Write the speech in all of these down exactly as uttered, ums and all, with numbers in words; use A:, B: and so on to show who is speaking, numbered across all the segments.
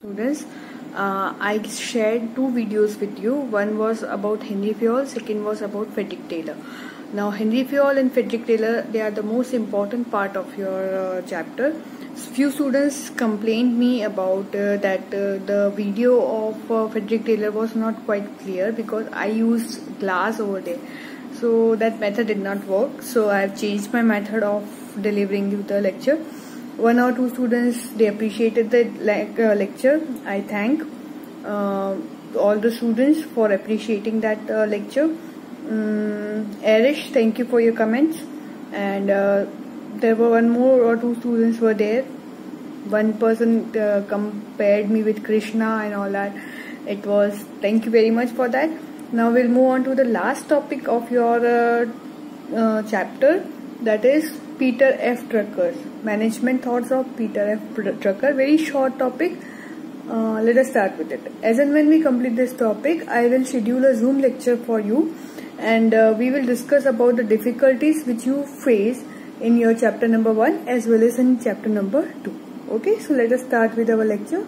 A: Students, uh, I shared two videos with you. One was about Henry Fayol, second was about Frederick Taylor. Now Henry Fayol and Frederick Taylor, they are the most important part of your uh, chapter. Few students complained me about uh, that uh, the video of uh, Frederick Taylor was not quite clear because I used glass over there. So that method did not work. So I have changed my method of delivering you the lecture. One or two students, they appreciated the le uh, lecture. I thank uh, all the students for appreciating that uh, lecture. Um, Arish, thank you for your comments. And uh, there were one more or two students were there. One person uh, compared me with Krishna and all that. It was, thank you very much for that. Now we'll move on to the last topic of your uh, uh, chapter, that is Peter F. Drucker. Management thoughts of Peter F. Drucker. Very short topic. Uh, let us start with it. As and when we complete this topic, I will schedule a Zoom lecture for you, and uh, we will discuss about the difficulties which you face in your chapter number one as well as in chapter number two. Okay, so let us start with our lecture.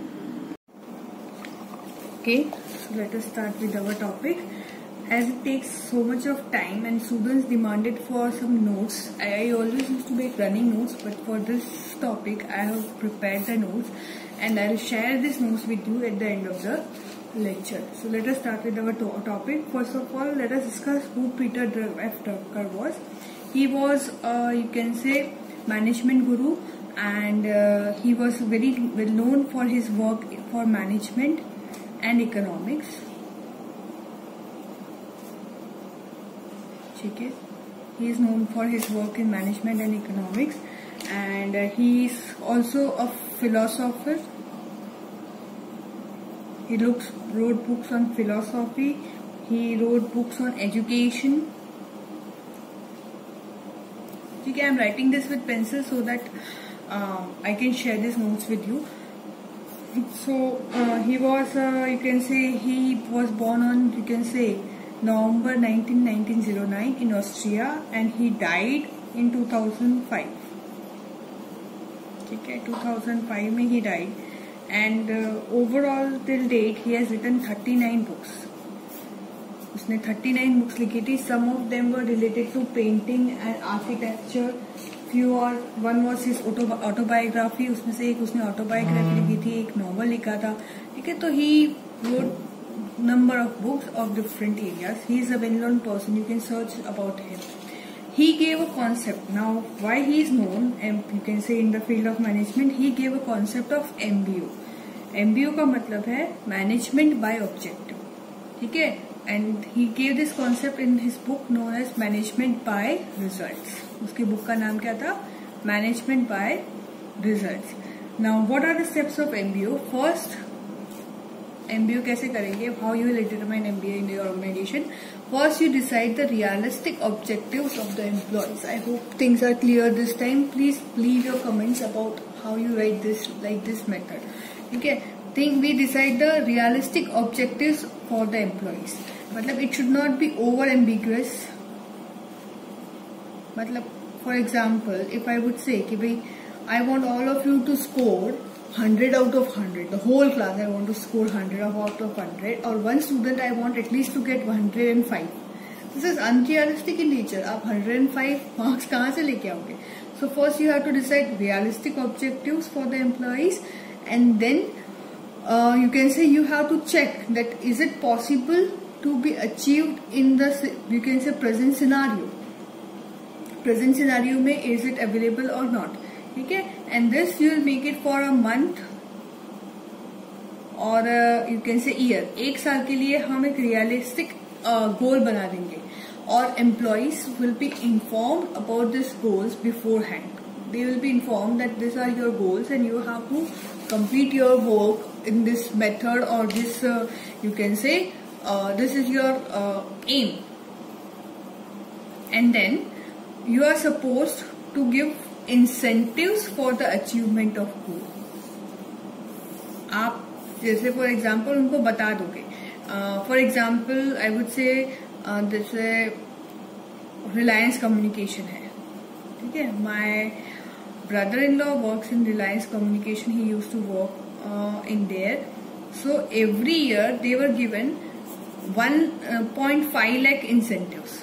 A: Okay, so let us start with our topic. As it takes so much of time and students demanded for some notes, I always used to make running notes, but for this topic I have prepared the notes and I will share these notes with you at the end of the lecture. So let us start with our to topic. First of all, let us discuss who Peter F. Drucker was. He was, uh, you can say, management guru, and uh, he was very well known for his work for management and economics. Okay. He is known for his work in management and economics, and uh, he is also a philosopher. He looks, wrote books on philosophy. He wrote books on education. Okay, I am writing this with pencil so that uh, I can share these notes with you. So uh, he was, uh, you can say, he was born on, you can say, November nineteenth, nineteen oh nine in Austria, and he died in two thousand five. Okay, two thousand five में he died, and uh, overall till date he has written thirty-nine books. उसने thirty-nine books लिखी थी. Some of them were related to painting and architecture. Few or one was his autobiography. उसमें से एक उसने autobiography लिखी थी, एक novel लिखा था. ठीक है, तो he wrote number of books of different areas. He is a well-known person. You can search about him. He gave a concept. Now, why he is known, and you can say in the field of management, he gave a concept of M B O. M B O का मतलब है management by objective. ठीक है? And he gave this concept in his book known as Management by Results. उसके book का नाम क्या था? Management by Results. Now, what are the steps of M B O? First, M B O कैसे करेंगे? How you will determine M B O in your organization? First, you decide the realistic objectives of the employees. I hope things are clear this time. Please leave your comments about how you write this, like this method. Okay? Think we decide the realistic objectives for the employees. मतलब it should not be over ambiguous. मतलब, for example, if I would say कि भाई, I want all of you to score one hundred out of one hundred. The whole class I want to score one hundred out of one hundred, or one student I want at least to get one hundred five. This is unrealistic in nature. आप one hundred five marks कहाँ से लेके आओगे? So first you have to decide realistic objectives for the employees, and then uh, you can say you have to check that is it possible to be achieved in the, you can say, present scenario. Present scenario में is it available or not? ठीक है, and this you will make it for a month or uh, you can say year. एक साल के लिए हम एक realistic uh, goal बना देंगे, और employees will be informed about these goals beforehand. They will be informed that these are your goals and you have to complete your work in this method, or this uh, you can say uh, this is your uh, aim, and then you are supposed to give incentives for the achievement of goal. आप जैसे for example उनको बता दोगे. uh, for example I would say uh, जैसे Reliance Communication है, ठीक है, my brother-in-law works in Reliance Communication. He used to work uh, in there. So every year they were given one point five lakh incentives.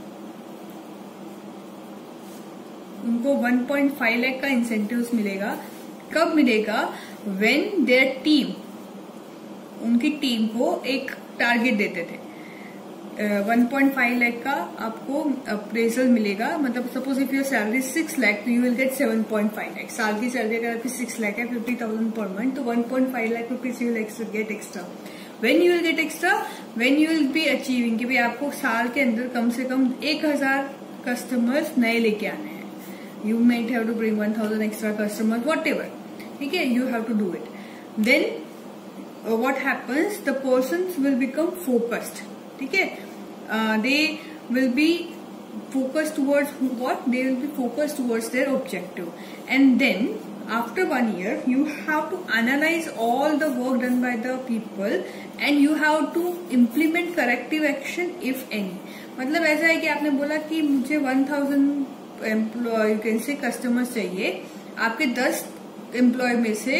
A: उनको one point five lakh का incentives मिलेगा. कब मिलेगा? When their team, उनकी team को एक target देते थे. वन पॉइंट फाइव लाख का आपको अप्रेजल मिलेगा. मतलब suppose if your salary six lakh तो you will get seven point five lakh. साल की सैलरी अगर आपकी सिक्स लाख है, फिफ्टी थाउजेंड पर मंथ, तो one point five lakh rupees you will get extra. When you will get extra? When you will be achieving कि भाई आपको साल के अंदर कम से कम एक हजार कस्टमर्स नए लेके आने हैं. You might have to bring one thousand extra customers, whatever. ठीक है, you have to do it. Then what happens, the persons will become focused. ठीक है, they will be focused towards what? They will be focused towards their objective. And then after one year you have to analyze all the work done by the people and you have to implement corrective action if any. मतलब ऐसा है कि आपने बोला कि मुझे one thousand employ you can say customers चाहिए. आपके दस एम्प्लॉय में से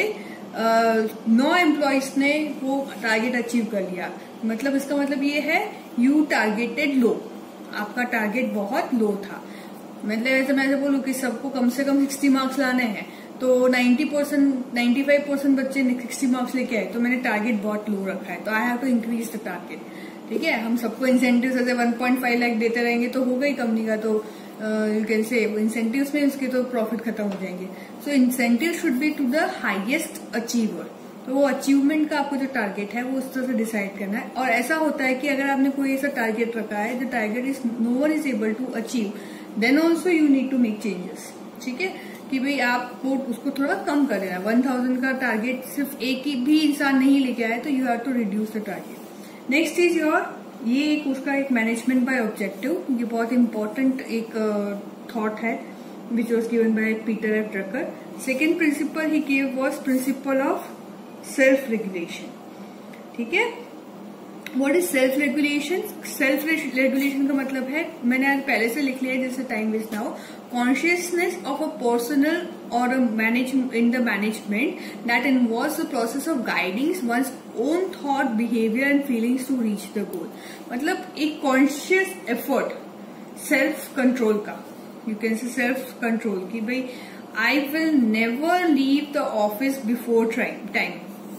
A: नौ एम्प्लॉयज ने वो टारगेट अचीव कर लिया. मतलब इसका मतलब ये है यू टारगेटेड लो. आपका टारगेट बहुत लो था. मतलब ऐसे मैं ऐसे बोलूं कि सबको कम से कम सिक्सटी मार्क्स लाने हैं तो ninety percent ninety five percent बच्चे सिक्सटी मार्क्स लेके आए तो मैंने टारगेट बहुत लो रखा है, तो I have to increase the target. ठीक है, हम सबको इंसेंटिव्स ऐसे वन पॉइंट फाइव लाख देते रहेंगे तो होगा ही कंपनी का. तो यू कैन से इंसेंटिव्स में उसके तो प्रॉफिट खत्म हो जाएंगे. So incentive should be to the highest achiever. तो वो अचीवमेंट का आपको जो टारगेट है वो उस तरह से डिसाइड करना है. और ऐसा होता है कि अगर आपने कोई ऐसा टारगेट रखा है the target is no one is able to achieve, then also you need to make changes. ठीक है, कि भाई आप वो उसको थोड़ा कम कर देना. वन थाउजेंड का टारगेट सिर्फ एक ही भी इंसान नहीं लेके आए तो you have to reduce the target. Next is your, ये एक उसका एक मैनेजमेंट बाय ऑब्जेक्टिव. ये बहुत इंपॉर्टेंट एक थॉट है which was given by Peter F Drucker. Second principle he give was principle of self regulation. ठीक है, what is self regulation? Self regulation का मतलब है, मैंने आज पहले से लिख लिया है जैसे टाइम वेस्ट ना हो, कॉन्शियसनेस ऑफ अ पर्सनल और manage in the management that involves the process of guiding one's own thought, behaviour and feelings to reach the goal. मतलब एक कॉन्शियस एफर्ट सेल्फ कंट्रोल का, you can say self control की भाई I will never leave the office before time.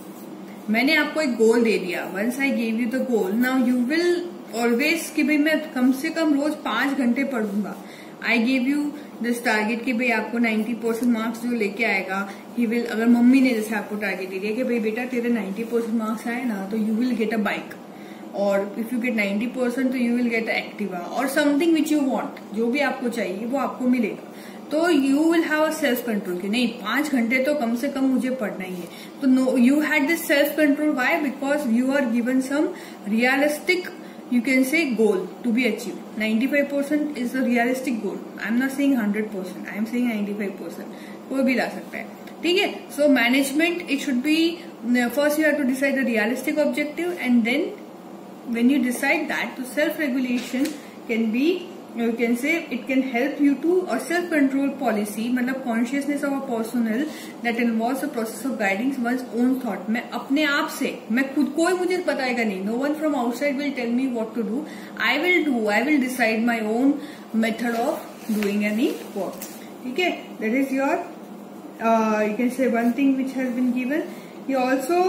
A: मैंने आपको एक goal दे दिया, once I gave you the goal, now you will always कि भाई मैं कम से कम रोज पांच घंटे पढ़ूंगा. I gave you this target कि भाई आपको नाइन्टी परसेंट मार्क्स जो लेके आएगा ही विल, अगर मम्मी ने जैसे आपको टारगेट दे दिया कि भाई बेटा तेरे नाइन्टी परसेंट मार्क्स आए ना तो you will get a bike, और if you get ninety percent तो you will get a Activa और समथिंग विच यू वांट. जो भी आपको चाहिए वो आपको मिलेगा. तो you will have a self control कि नहीं पांच घंटे तो कम से कम मुझे पढ़ना ही है. तो no you had this self control. Why? Because you are given some realistic you can say goal to be achieved. ninety-five percent is a realistic goal. I am not saying one hundred percent. I am saying ninety-five percent. कोई भी ला सकता है. ठीक है, so management it should be first you have to decide the realistic objective and then when you decide that, so self regulation can be, you can say it can help you to, or self control policy मतलब consciousness of a personal that involves the process of guiding one's own thought. मैं अपने आप से, मैं खुद, कोई मुझे बताएगा नहीं. no one from outside will tell me what to do. I will do, I will decide my own method of doing any work. ठीक है, that is your uh, you can say one thing which has been given. He also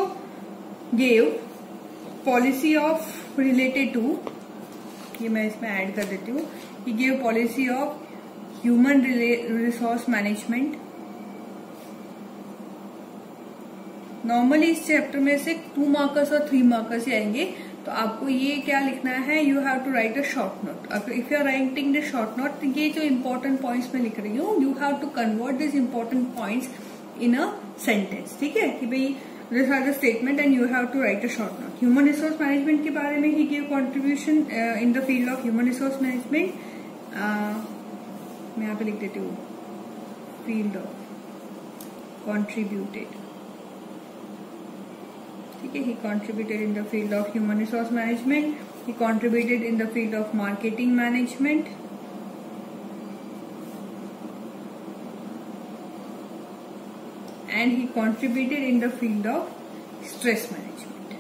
A: gave policy of related to, ये मैं इसमें add कर देती हूँ. He gave policy of human resource management. Normally इस chapter में से टू मार्कर्स और थ्री मार्कर्स ही आएंगे. तो आपको ये क्या लिखना है, you have to write a short note. अगर if you are writing the short note, तो ये जो इंपॉर्टेंट पॉइंट्स मैं लिख रही हूँ, you have to convert this important points in a sentence. ठीक है, कि भाई this are the statement and you have to write a short note. Human resource management के बारे में he give contribution in the field of human resource management. मैं यहाँ पे लिख देती हूँ फील्ड ऑफ कॉन्ट्रीब्यूटेड. ठीक है, he contributed in the field of human resource management. He contributed in the field of marketing management. and he contributed in the field of stress management.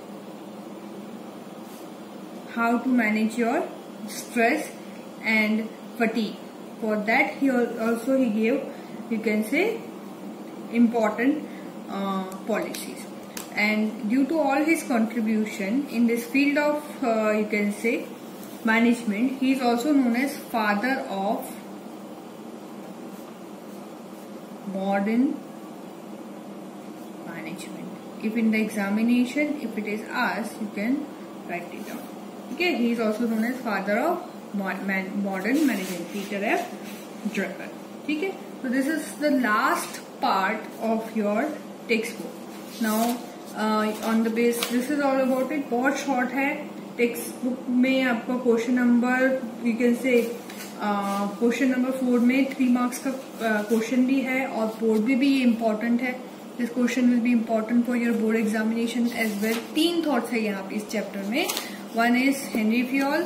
A: How to manage your stress and fatigue. For that he also he gave, you can say, important uh, policies. And due to all his contribution in this field of uh, you can say management, he is also known as father of modern management. If in the examination, if it is asked, you can write it down. Okay, he is also known as father of modern management, Peter F. Drucker. Okay, so this is the last part of your textbook. Now uh, on the base, this is all about it. बहुत short है. Textbook में आपका question number you can say question number four में three marks का question uh, भी है और board भी भी इम्पोर्टेंट है. This question will be important for your board examination as well. तीन थॉट्स है यहाँ पे इस चैप्टर में. One is Henry Fayol.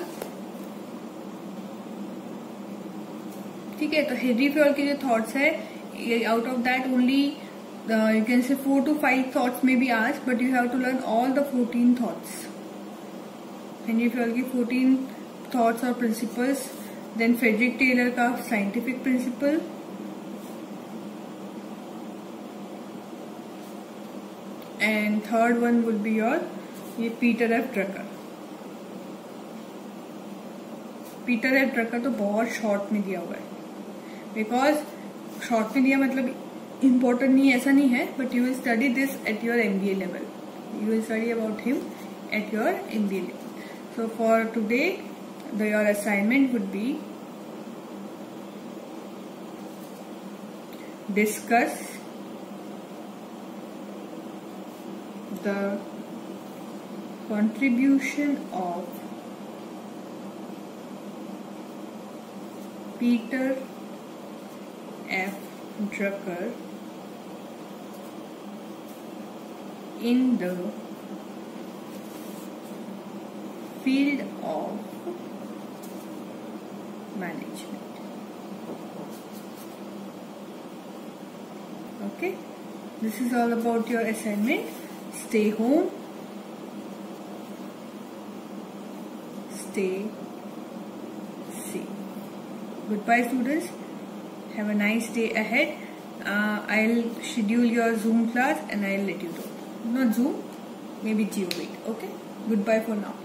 A: ठीक है, तो हेनरी फ्योल के जो थॉट्स है, out of that only you can say four to five thoughts में बी आज, but you have to learn all the fourteen thoughts. Henry Fayol की फोर्टीन थॉट्स और प्रिंसिपल्स. देन फ्रेडरिक टेलर का scientific principle. And third one would be your ये Peter F Drucker. Peter F Drucker तो बहुत short में दिया हुआ है, बिकॉज शॉर्ट में दिया मतलब इम्पोर्टेंट नहीं, ऐसा नहीं है, but you will study this at your MBA level. You will study about him at your MBA level. So for today, the, your assignment would be discuss the contribution of Peter F. Drucker in the field of management. Okay, this is all about your assignment. Stay home, stay safe. Goodbye students, have a nice day ahead. uh, I'll schedule your Zoom class and I'll let you know. Not Zoom, maybe GeoMeet. Okay, goodbye for now.